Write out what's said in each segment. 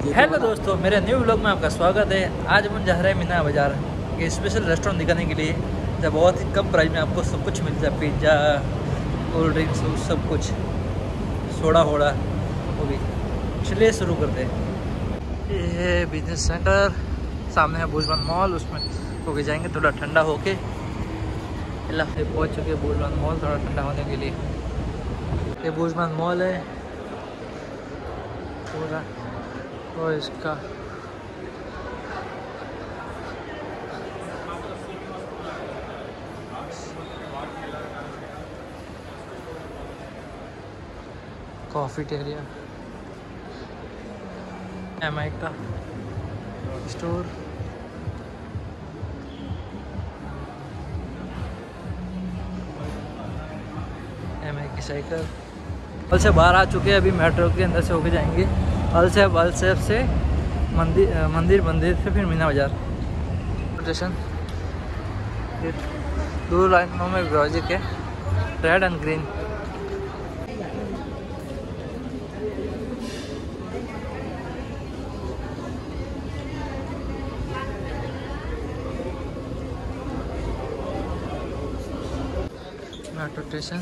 Hello दोस्तों, मेरे new vlog में आपका स्वागत है। आज हम जा रहे हैं मीना बाज़ार के स्पेशल रेस्टोरेंट दिखाने के लिए, जब बहुत ही कम प्राइस में आपको सब कुछ मिलता है। पिज़्ज़ा, कोल्ड ड्रिंक्स, सब कुछ, सोडा वोडा वो भी। चलिए शुरू करते हैं। ये बिजनेस सेंटर सामने है बुजमान मॉल, उसमें होके जाएंगे थोड़ा ठंडा होके। पहुँच चुके हैं बुजमान मॉल थोड़ा ठंडा होने के लिए। ये बुजमान मॉल है पूरा, और इसका कॉफ़ी टेरिया, MI का स्टोर, MI की साइकिल। अल से बाहर आ चुके हैं, अभी मेट्रो के अंदर से होके जाएंगे अल सेफ से मंदिर से फिर मीना बाज़ार स्टेशन। दो लाइनों में विभाजित है, red and green. Metro station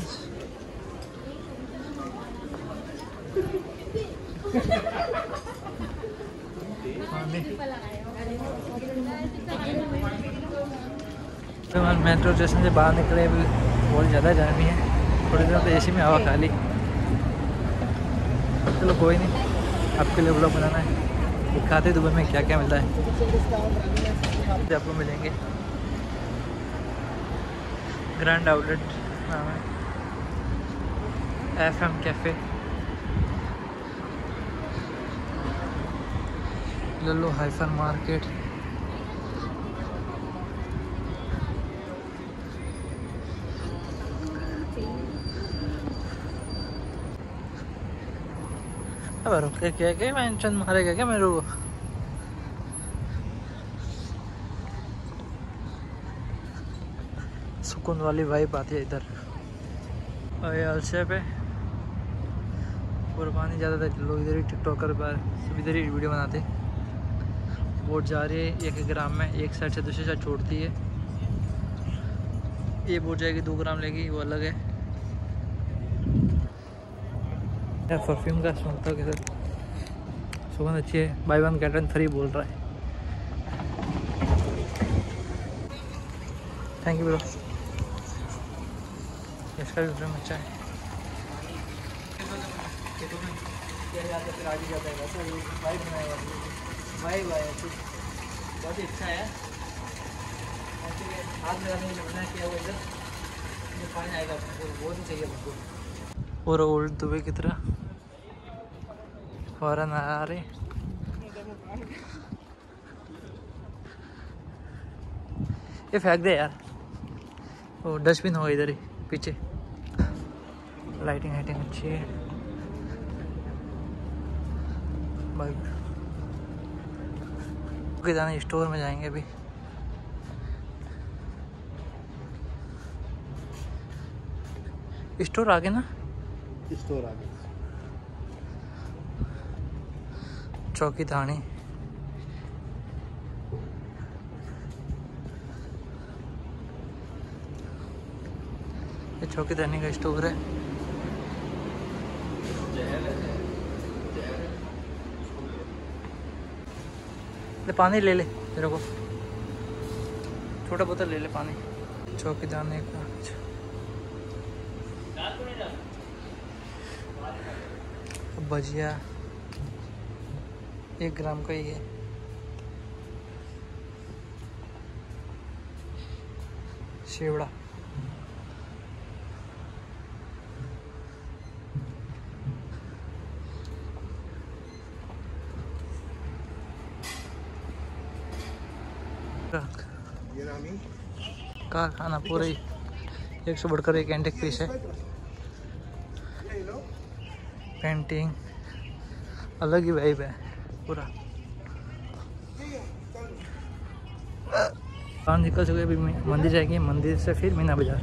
metro station से बाहर निकले, अभी बहुत ज़्यादा गर्मी है। थोड़ी देर तो AC में हवा खा ली। चलो कोई नहीं, आपके लिए ब्लॉग बनाना है, दिखाते दुबई में क्या क्या मिलता है। आपको मिलेंगे ग्रैंड आउटलेट नाम है, FM cafe, Lulu hypermarket, अब रुक के क्या मेंशन मारेगा क्या मेरे को। सुकून वाली वाइब आती है इधर। और ये अलसे पे कुर्बानी ज़्यादातर लोग इधर ही टिकटॉकर पर सब इधर ही वीडियो बनाते। बोट जा रही है 1 ग्राम में, एक साइड से दूसरी साइड छोड़ती है। ये बोट जाएगी 2 ग्राम लेगी, वो अलग है। परफ्यूम का सुनता के साथ सुगंध अच्छी है। बाय 1 गेट 1 फ्री बोल रहा है। Thank you bro. इसका भी फ्रेम अच्छा है। फिर आगे जाता है वैसे वाइब बनाएगा, वाइब आया कुछ बहुत ही अच्छा है। हाथ लगाने के लिए मना किया हुआ, इधर पानी आएगा अपने को, बहुत ही चाहिए हमको। और ओल्ड दुबई की तरह फौरन आ रहे। ये फेंक दे यार, वो डस्टबिन होगा इधर ही पीछे। लाइटिंग अच्छी है। बाइक जाना, स्टोर में जाएंगे अभी। स्टोर आगे ना, स्टोर आगे चौकी धानी। ये चौकी धानी का स्टोर है। ले पानी ले ले, तेरे को छोटा बोतल ले ले पानी। चौकी धानी का भजिया 1 ग्राम का ही है। शेवड़ा कारखाना पूरा ही 100 बढ़कर एक एंटिक पीस है। पेंटिंग अलग ही वाइब है पूरा। बाहर निकल चुके, अभी मंदिर जाएंगे, मंदिर से फिर मीना बाज़ार।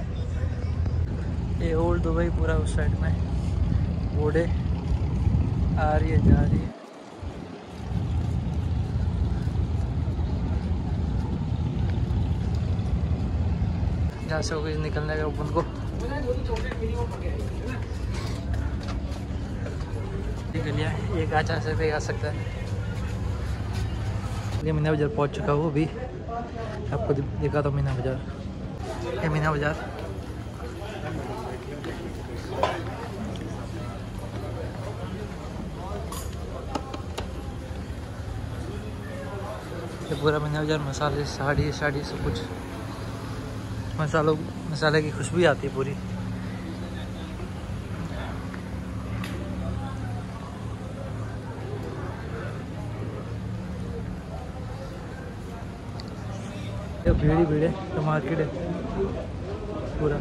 ये ओल्ड दुबई पूरा उस साइड में बोर्ड है, आ रही है, जा रही है। जहाँ से होगी निकलने का अपन को निकलिया एक आ जा सकते, आ सकता है। ये मीना बाज़ार पहुँच चुका हूँ अभी, आपको दिखा दो मीना बाज़ार। ये मीना बाज़ार ये पूरा मीना बाज़ार मसाले साड़ी साड़ी सब कुछ मसाले की खुशबू आती है पूरी। ये भीड़ है तो मार्केट है पूरा।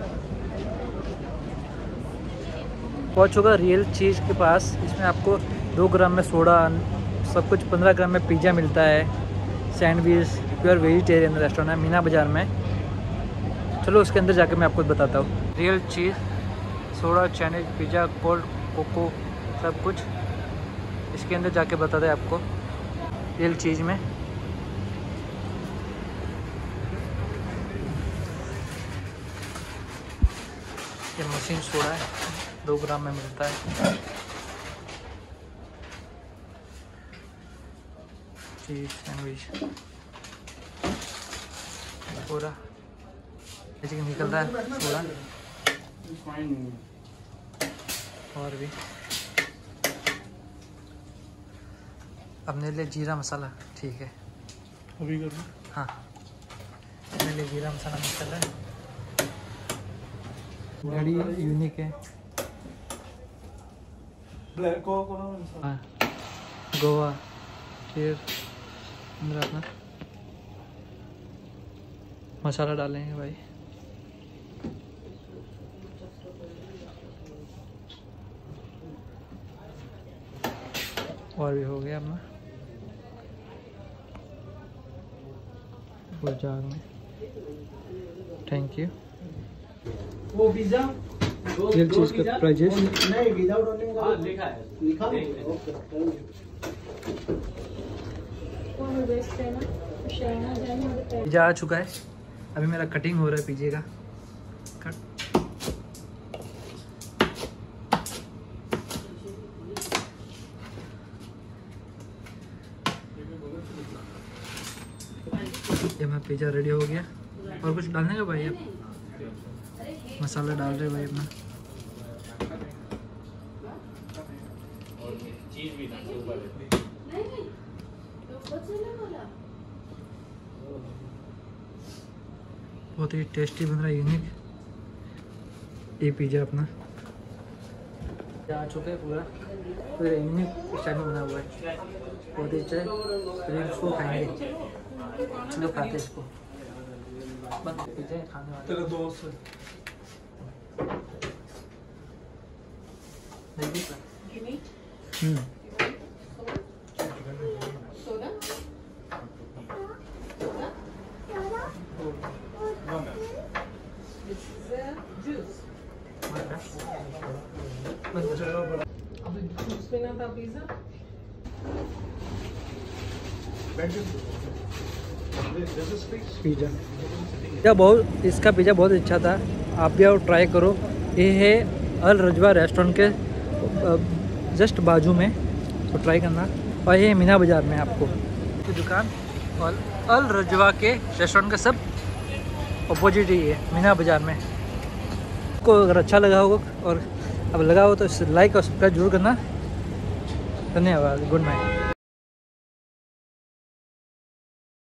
पहुंच चुका रियल चीज़ के पास। इसमें आपको 2 ग्राम में सोडा सब कुछ, 15 ग्राम में पिज़्ज़ा मिलता है, सैंडविच, प्योर वेजिटेरियन रेस्टोरेंट है मीना बाज़ार में। चलो उसके अंदर जाके मैं आपको बताता हूँ। Real cheese, soda, sandwich, pizza, cold cocoa सब कुछ इसके अंदर जाके बताते हैं आपको रियल चीज़ में। ये मशीन सोडा है, 2 ग्राम में मिलता है। चीज़ सैंडविच पूरा ऐसे निकल रहा है सोडा। और भी अपने लिए जीरा मसाला, ठीक है अभी कर। हाँ, अपने लिए जीरा मसाला निकल रहा है। गाड़ी यूनिक है, ब्लैक को हाँ, गोवा फिर अंदर अपना मसाला डालेंगे भाई। और भी हो गया अपना वो जार में। Thank you. वो पिज़्ज़ा रियल चीज़ का प्राइजेस नहीं विदाउट ओनियन लिखा है, लिखा ओके पिज़्ज़ा आ चुका है। अभी मेरा कटिंग हो रहा है पिज़्ज़े का। कट ये मेरा पिज़्ज़ा रेडी हो गया। और कुछ डालने का भाई? अब मसाला डाल रहे भाई अपना। बहुत ही टेस्टी बन रहा है, यूनिक ये पिज़्ज़ा अपना आ चुका है पूरा यूनिक स्टाइल में बना हुआ है। बहुत ही अच्छा है, फिर इसको खाएंगे। चलो खाते हैं इसको। पिज़्ज़ा खाने वाले तेरा दोस्त है। पिज़्ज़ा बहुत, इसका पिज़्ज़ा बहुत अच्छा था। आप भी आओ, ट्राई करो। ये है अल रजवा रेस्टोरेंट के जस्ट बाजू में, तो ट्राई करना। और ये मीना बाज़ार में आपको की दुकान, और अल रजवा के रेस्टोरेंट का सब अपोजिट ही है मीना बाज़ार में। आपको अगर अच्छा लगा होगा और अब लगा हो तो लाइक और सब्सक्राइब जरूर करना। धन्यवाद। Good night.